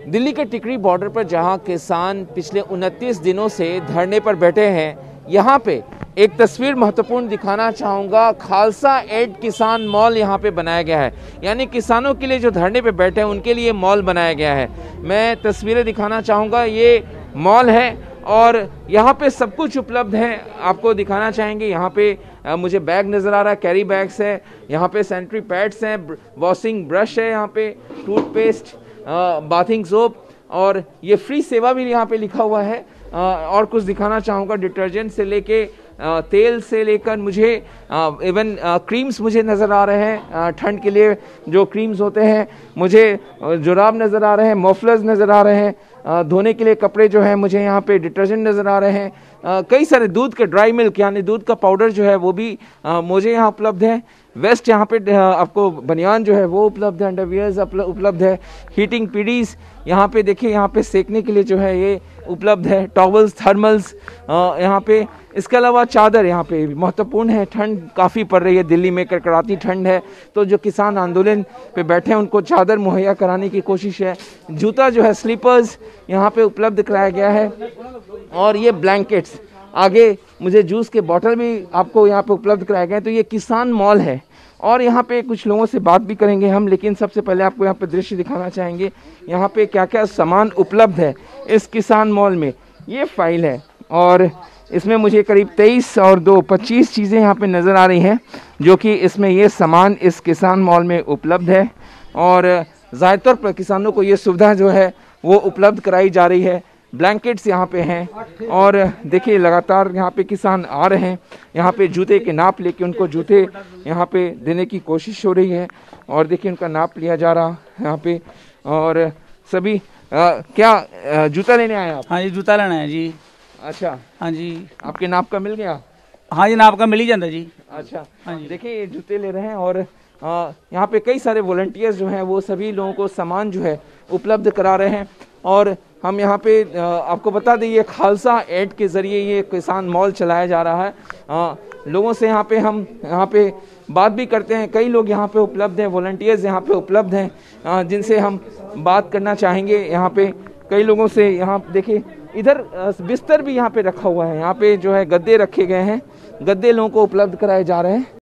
दिल्ली के टिकरी बॉर्डर पर जहां किसान पिछले 29 दिनों से धरने पर बैठे हैं, यहां पे एक तस्वीर महत्वपूर्ण दिखाना चाहूँगा। खालसा एड किसान मॉल यहाँ पे बनाया गया है, यानी किसानों के लिए जो धरने पे बैठे हैं उनके लिए मॉल बनाया गया है। मैं तस्वीरें दिखाना चाहूँगा। ये मॉल है और यहाँ पे सब कुछ उपलब्ध है। आपको दिखाना चाहेंगे, यहाँ पे मुझे बैग नज़र आ रहा है, कैरी बैग्स है, यहाँ पे सैनिटरी पैड्स हैं, वॉशिंग ब्रश है, यहाँ पे टूथपेस्ट, बाथिंग सोप, और ये फ्री सेवा भी यहाँ पे लिखा हुआ है। और कुछ दिखाना चाहूँगा, डिटर्जेंट से लेके तेल से लेकर मुझे इवन क्रीम्स मुझे नज़र आ रहे हैं। ठंड के लिए जो क्रीम्स होते हैं, मुझे जुराब नज़र आ रहे हैं, मफलर्स नज़र आ रहे हैं, धोने के लिए कपड़े जो हैं, मुझे यहाँ पे डिटर्जेंट नज़र आ रहे हैं। कई सारे दूध के ड्राई मिल्क यानी दूध का पाउडर जो है वो भी मुझे यहाँ उपलब्ध है। वेस्ट यहाँ पे आपको बनियान जो है वो उपलब्ध है, अंडरवियर्स उपलब्ध है, हीटिंग पीडीज यहाँ पे देखिए, यहाँ पे सेकने के लिए जो है ये उपलब्ध है, टॉवल्स, थर्मल्स यहाँ पे। इसके अलावा चादर यहाँ पे महत्वपूर्ण है। ठंड काफ़ी पड़ रही है दिल्ली में, कड़कड़ाती ठंड है, तो जो किसान आंदोलन पे बैठे हैं उनको चादर मुहैया कराने की कोशिश है। जूता जो है, स्लीपर्स यहाँ पे उपलब्ध कराया गया है, और ये ब्लैंकेट्स, आगे मुझे जूस के बॉटल भी आपको यहाँ पे उपलब्ध कराए गए हैं। तो ये किसान मॉल है और यहाँ पे कुछ लोगों से बात भी करेंगे हम, लेकिन सबसे पहले आपको यहाँ पे दृश्य दिखाना चाहेंगे यहाँ पे क्या क्या सामान उपलब्ध है इस किसान मॉल में। ये फाइल है और इसमें मुझे करीब 23 और 2 25 चीज़ें यहाँ पे नज़र आ रही हैं, जो कि इसमें ये सामान इस किसान मॉल में उपलब्ध है। और ज़ाहिर तौर पर किसानों को ये सुविधा जो है वो उपलब्ध कराई जा रही है। ब्लैंकेट्स यहाँ पे हैं और देखिए लगातार यहाँ पे किसान आ रहे हैं। यहाँ पे जूते के नाप लेके उनको जूते यहाँ पे देने की कोशिश हो रही है, और देखिए उनका नाप लिया जा रहा है यहाँ पे। और सभी क्या जूता लेने आए आप? हाँ जी, जूता लेना है जी। अच्छा, हाँ जी। आपके नाप का मिल गया? हाँ जी, नाप का मिल ही जाता जी। अच्छा, हाँ जी। देखिए ये जूते ले रहे हैं और यहाँ पे कई सारे वॉलंटियर्स जो हैं वो सभी लोगों को सामान जो है उपलब्ध करा रहे हैं। और हम यहाँ पे आपको बता दें, ये खालसा एड के ज़रिए ये किसान मॉल चलाया जा रहा है। लोगों से हम यहाँ पे बात भी करते हैं। कई लोग यहाँ पे उपलब्ध हैं, वॉलंटियर्स यहाँ पे उपलब्ध हैं, जिनसे हम बात करना चाहेंगे। यहाँ पे कई लोगों से, यहाँ देखिए इधर बिस्तर भी यहाँ पे रखा हुआ है, यहाँ पे जो है गद्दे रखे गए हैं, गद्दे लोगों को उपलब्ध कराए जा रहे हैं।